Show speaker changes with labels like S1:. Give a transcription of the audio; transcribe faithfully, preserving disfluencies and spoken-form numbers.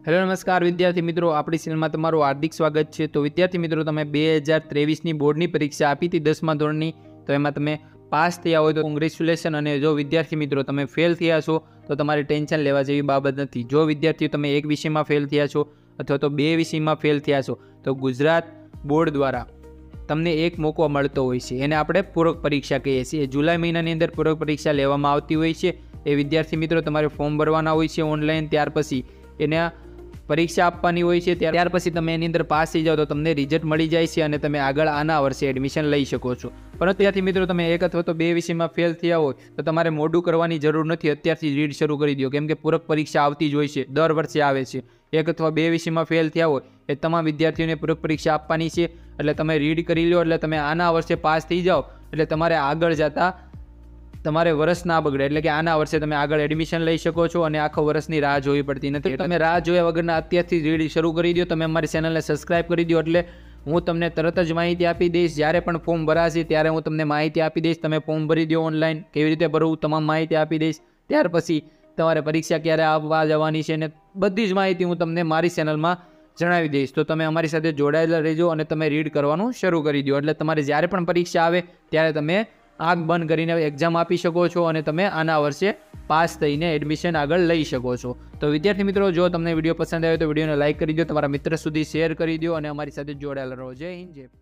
S1: Hello નમસ્કાર વિદ્યાર્થી મિત્રો, આપણી ચેનલમાં તમારું હાર્દિક સ્વાગત છે। તો વિદ્યાર્થી મિત્રો, તમે બે હજાર ત્રેવીસની બોર્ડની પરીક્ષા આપી હતી દસમા ધોરણની, તો એમાં તમે પાસ થયા હોય તો કોંગ્રેચ્યુલેશન। અને જો વિદ્યાર્થી મિત્રો તમે ફેલ થયા છો તો તમારે ટેન્શન લેવા જેવી બાબત નથી। જો વિદ્યાર્થીઓ તમે એક વિષયમાં ફેલ થયા છો અથવા તો બે વિષયમાં ફેલ થયા છો તો ગુજરાત બોર્ડ દ્વારા તમને એક મોકો મળતો હોય છે, એને આપણે પૂરક પરીક્ષા કહીએ છીએ। જુલાઈ મહિનાની અંદર પૂરક પરીક્ષા લેવામાં આવતી હોય છે। એ વિદ્યાર્થી મિત્રો તમારે ફોર્મ ભરવાના હોય છે ઓનલાઈન, ત્યાર પછી એના પરીક્ષા આપવાની હોય છે, ત્યાર પછી તમે એની અંદર પાસ થઈ જાઓ તો તમને રિઝલ્ટ મળી જાય છે અને તમે આગળ આના વર્ષે એડમિશન લઈ શકો છો। પરંતુ ત્યાંથી મિત્રો તમે એક અથવા તો બે વિષયમાં ફેલ થયા હોય તો તમારે મોડું કરવાની જરૂર નથી, અત્યારથી રીડ શરૂ કરી દો, કેમ કે પૂરક પરીક્ષા આવતી જ હોય છે, દર વર્ષે આવે છે। એક અથવા બે વિષયમાં ફેલ થયા હોય એ તમામ વિદ્યાર્થીઓને પૂરક પરીક્ષા આપવાની છે, એટલે તમે રીડ કરી લો, એટલે તમે આના વર્ષે પાસ થઈ જાઓ એટલે તમારે આગળ જતા તમારે વર્ષ ના બગડે, એટલે કે આના વર્ષે તમે આગળ એડમિશન લઈ શકો છો અને આખો વર્ષની રાહ જોવી પડતી નથી। તમે રાહ જોયા વગરના અત્યારથી રીડ શરૂ કરી દો, તમે અમારી ચેનલને સબસ્ક્રાઇબ કરી દો, એટલે હું તમને તરત જ માહિતી આપી દઈશ। જ્યારે પણ ફોર્મ ભરાશે ત્યારે હું તમને માહિતી આપી દઈશ, તમે ફોર્મ ભરી દો ઓનલાઈન, કેવી રીતે ભરવું તમામ માહિતી આપી દઈશ। ત્યાર પછી તમારે પરીક્ષા ક્યારે આવવા જવાની છે ને બધી જ માહિતી હું તમને મારી ચેનલમાં જણાવી દઈશ। તો તમે અમારી સાથે જોડાયેલા રહેજો અને તમે રીડ કરવાનું શરૂ કરી દો, એટલે તમારે જ્યારે પણ પરીક્ષા આવે ત્યારે તમે આંખ બંધ કરીને એક્ઝામ આપી શકો છો અને તમે આના વર્ષે પાસ થઈને એડમિશન આગળ લઈ શકો છો। તો વિદ્યાર્થી મિત્રો, જો તમને વિડીયો પસંદ આવ્યો તો વિડીયોને લાઇક કરી દો, તમારા મિત્ર સુધી શેર કરી દો અને અમારી સાથે જોડાયેલા રહો। જય હિન્દ, જય